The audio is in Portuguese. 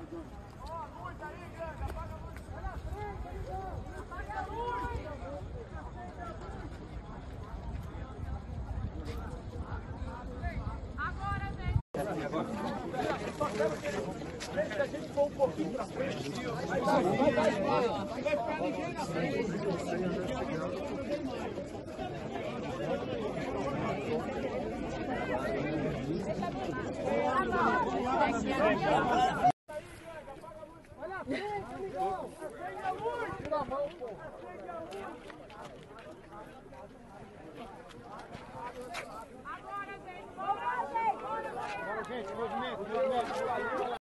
Se a gente for um pouquinho pra frente, vai ficar ninguém na frente. Olha a frente, amigão! Acende a luz! Tira a mão, pô! Acende a luz! Agora, gente! Bora, gente! Bora, gente! Movimento!